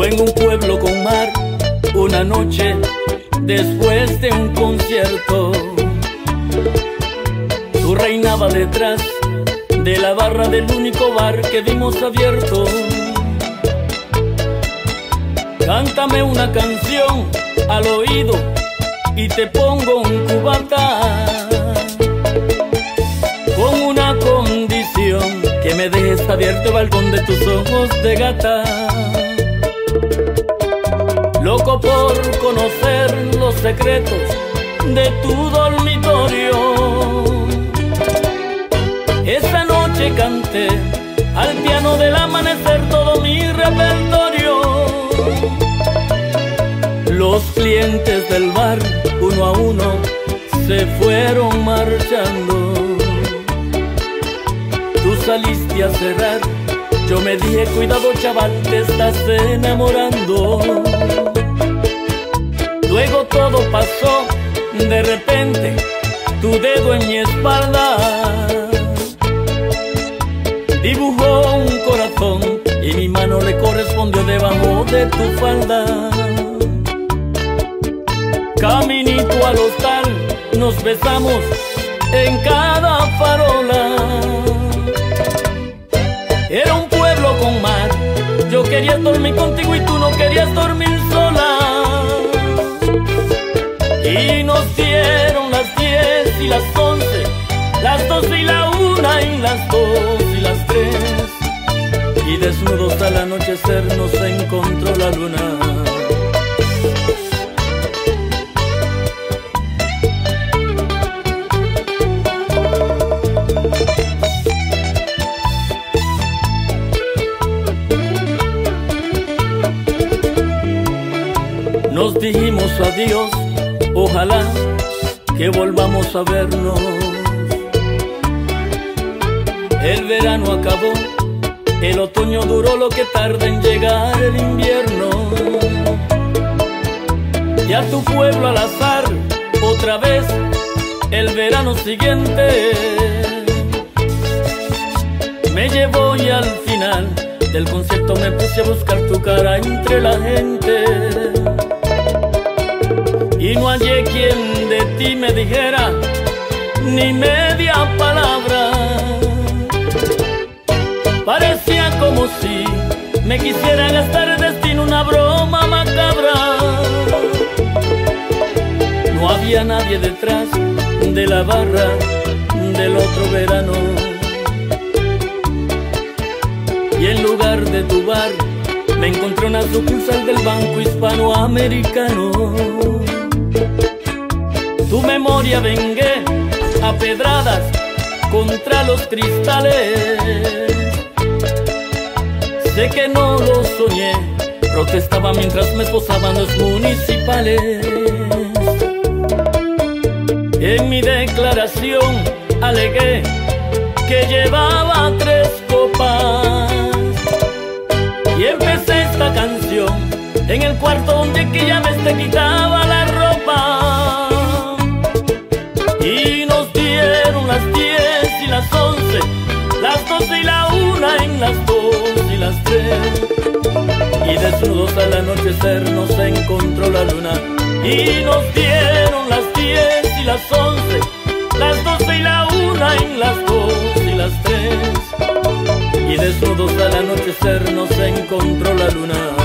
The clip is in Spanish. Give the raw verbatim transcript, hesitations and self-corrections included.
o en un pueblo con mar, una noche después de un concierto. Tú reinabas detrás de la barra del único bar que vimos abierto. Cántame una canción al oído y te pongo un cubata, con una condición: que me dejes abierto el balcón de tus ojos de gata. Loco por conocer los secretos de tu dormitorio. Esa noche canté al piano del amanecer todo mi repertorio. Los clientes del bar, uno a uno, se fueron marchando. Tú saliste a cerrar, yo me dije: cuidado chaval, te estás enamorando. Luego todo pasó, de repente, tu dedo en mi espalda dibujó un corazón y mi mano le correspondió debajo de tu falda. Caminito al hostal, nos besamos en cada farola. Era un pueblo con mar, yo quería dormir contigo y tú no querías dormir sola. Y nos dieron las diez y las once, las doce y la una y las dos y las tres. Y desnudos al anochecer nos encontró la luna. Nos dijimos adiós, ojalá que volvamos a vernos. El verano acabó, el otoño duró lo que tarda en llegar el invierno. Y a tu pueblo al azar, otra vez, el verano siguiente me llevó y al final del concierto me puse a buscar tu cara entre la gente. Y no hallé quien de ti me dijera ni media palabra. Parecía como si me quisiera gastar el destino, una broma macabra. No había nadie detrás de la barra del otro verano. Y en lugar de tu bar me encontré una sucursal del Banco Hispanoamericano. Tu memoria vengué a pedradas contra los cristales. Sé que no lo soñé, protestaba mientras me esposaban los municipales. En mi declaración alegué que llevaba tres copas y empecé esta canción en el cuarto donde aquella vez te quitaba la ropa. Y nos dieron las diez y las once, las doce y la una en las dos y las tres. Y desnudos al anochecer nos encontró la luna. Y nos dieron las diez y las once, las doce y la una en las dos y las tres. Y desnudos al anochecer nos encontró la luna.